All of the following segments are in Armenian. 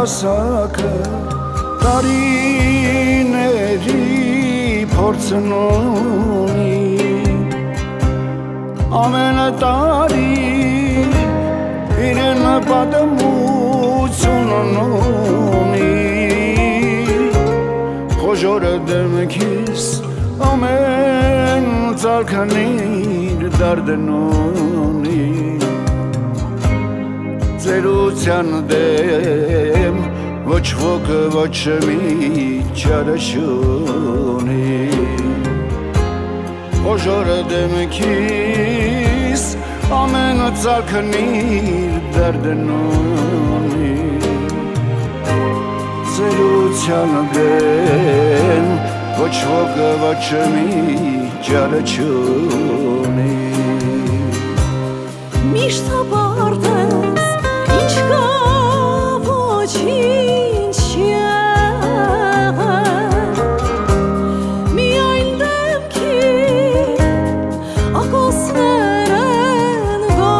հասակը տարիների փորձն ունի ամենը տարի իրեն պատմությունն ունի խոժորը դեմքիս ամեն ծալքանիր դարդն ունի ծերության դեմ ոչ ոքը ոչ մի չարը չունի խոժորը դեմքիս ամեն ծալքանիր դարդն ունի ծերության դեմ ոչ ոքը ոչ մի չարը չունի միշտ հապարտ ինչ կա ոչինչ միայն դեմքի ակոսներն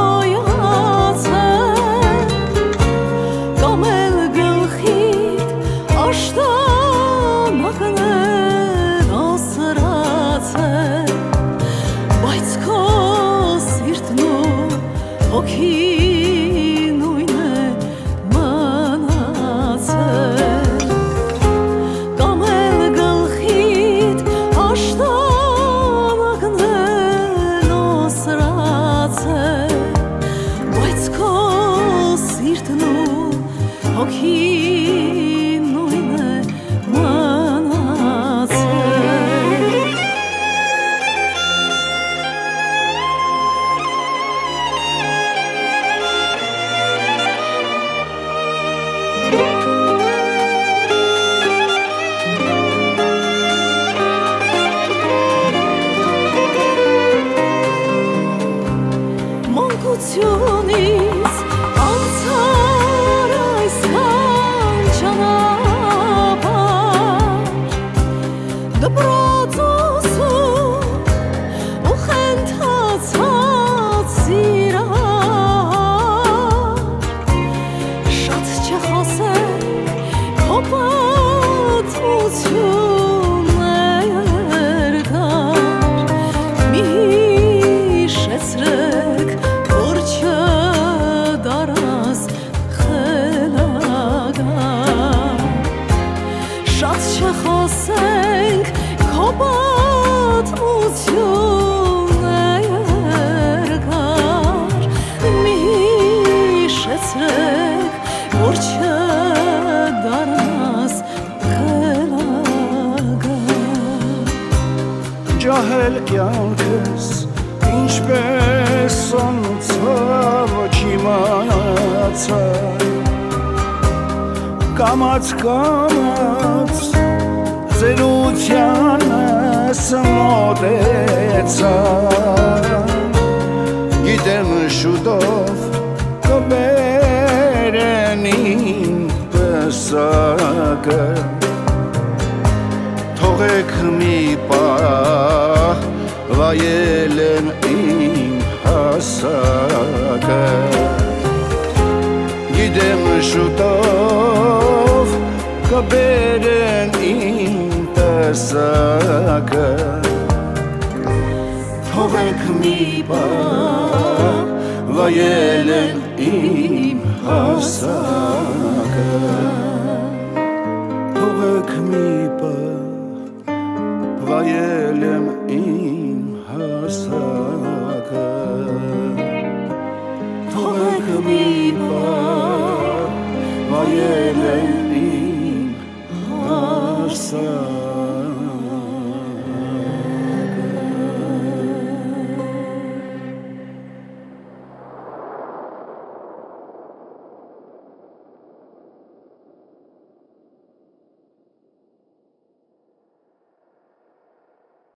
գոյացեն կամ էլ գլխիդ աշտամակներ ասրացեն բայց քո սիրտն ու հոգին նույն է մնացել կամ էլ գլխիդ աշտամակներ ասրացել բայց քո սիրտն ու հոգին նույն է մնացել մանկությունից անցար այսքան ճանապարհ դպրոցում ու խենթացած սիրահար շատ չխոսենք քո պատմություններ կար մի հիշեցրեք որ չդարաս խելագար շատ չխոսենք քո պատմություններ կար մի հիշեցրեք որ չդարաս խելագար ջահել կյանքս ինչպես անցավ չիմացա կամաց կամաց ծերությանս մոտեցա գիտեմ շուտով կբերեն իմ պսակը թողեք մի պահ վայել եմ իմ հասակը գիտեմ շուտով կբերեն իմ տեսակը թողեք մի պահ վայել եմ իմ հասակը թողեք մի պահ վայել եմ իմ հասակը